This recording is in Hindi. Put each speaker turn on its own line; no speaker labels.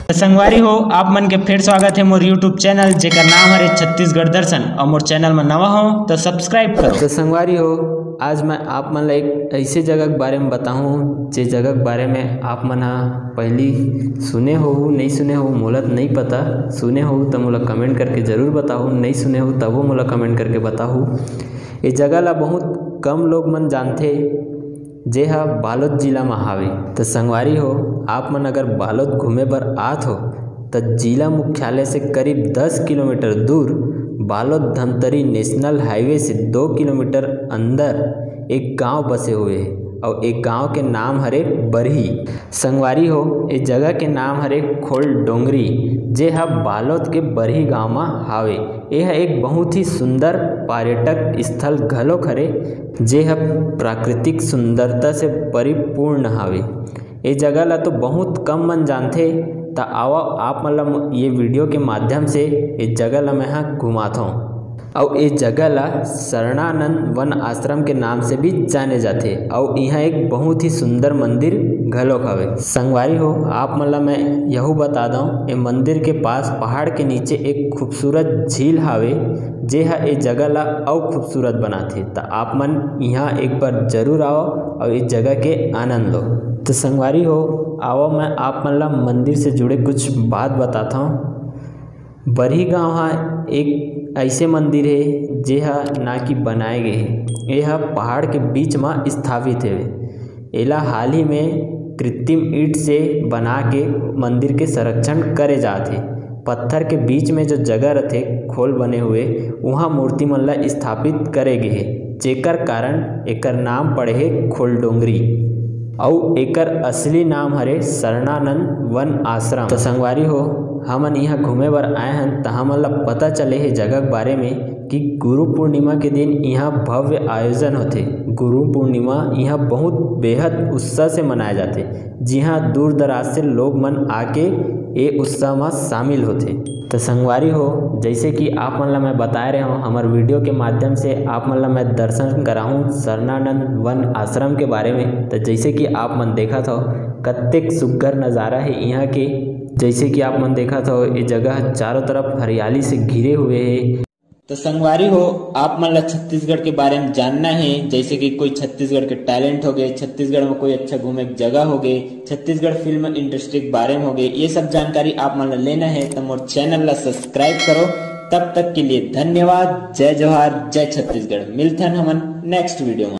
संगवारी हो आप मन के फिर स्वागत है मोर यूट्यूब चैनल जेकर नाम है छत्तीसगढ़ दर्शन और मोर चैनल में नवा हो तो सब्सक्राइब करो।
तो संगवारी हो आज मैं आप मन एक ऐसे जगह के बारे में बताऊं जे जगह के बारे में आप मन पहली सुने हो नहीं सुने हो मोला नहीं पता। सुने हो तो मोला कमेंट करके ज़रूर बताओ, नहीं सुने हो तब मोला कमेंट करके बताओ। ये जगह ला बहुत कम लोग मन जानते जे हा बालोद जिला में हावे। तो संगवारी हो आप मन अगर बालोद घूमे बर आत हो तो जिला मुख्यालय से करीब 10 किलोमीटर दूर बालोद धमतरी नेशनल हाईवे से 2 किलोमीटर अंदर एक गांव बसे हुए है और एक गांव के नाम हरे बरही। संगवारी हो इस जगह के नाम हरे खोल डोंगरी जे हा बालोद के बरही गांव में हावे। यह एक बहुत ही सुंदर पर्यटक स्थल घलोक हरे जे हा प्राकृतिक सुंदरता से परिपूर्ण हावे। ये जगह ला तो बहुत कम मन जानते तो आओ आप मतलब ये वीडियो के माध्यम से इस जगह ला मैं घुमाता हूँ। और इस जगह ला शरणानंद वन आश्रम के नाम से भी जाने जाते और यहाँ एक बहुत ही सुंदर मंदिर घलोक हवे। संगवारी हो आप मतलब मैं यहू बता दूँ ये मंदिर के पास पहाड़ के नीचे एक खूबसूरत झील हावे जे हा इस जगह ला और खूबसूरत बनाते। तो आप मन यहाँ एक बार जरूर आओ और इस जगह के आनंद लो। तो संगवारी हो आओ मैं आप मतलब मंदिर से जुड़े कुछ बात बताता हूँ। बरही गांव हा एक ऐसे मंदिर है जे हा ना कि बनाए गए है, यह पहाड़ के बीच में स्थापित है। एला हाल ही में कृत्रिम ईंट से बना के मंदिर के संरक्षण करे जाते। पत्थर के बीच में जो जगह रहते खोल बने हुए वहाँ मूर्ति मन ला स्थापित करे गए है जेकर कारण एकर नाम पड़े है खोल डोंगरी और एकर असली नाम हरे शरणानंद वन आश्रम। तो संगवारी हो हमन यहाँ घूमे बर आए हैं तो हमन ला पता चले है जगह के बारे में कि गुरु पूर्णिमा के दिन यहाँ भव्य आयोजन होते। गुरु पूर्णिमा यहाँ बहुत बेहद उत्साह से मनाए जाते जी हाँ दूर दराज से लोग मन आके ये उत्सव में शामिल होते। तो संगवारी हो जैसे कि आप मन ला मैं बता रहे हूँ हमारे वीडियो के माध्यम से आप मन ला मैं दर्शन कराऊँ शरणानंद वन आश्रम के बारे में। तो जैसे कि आप मन देखा था कत्तेक सुघर नज़ारा है यहाँ के। जैसे कि आप मन देखा था ये जगह चारों तरफ हरियाली से घिरे हुए है।
तो संगवारी हो आप मन ला छत्तीसगढ़ के बारे में जानना है जैसे कि कोई छत्तीसगढ़ के टैलेंट हो गए, छत्तीसगढ़ में कोई अच्छा घूमे की जगह हो गए, छत्तीसगढ़ फिल्म इंडस्ट्री के बारे में हो गए, ये सब जानकारी आप मन ला लेना है तो मोर चैनल ला सब्सक्राइब करो। तब तक के लिए धन्यवाद। जय जोहार, जय छत्तीसगढ़। मिलते हैं हमन नेक्स्ट वीडियो में।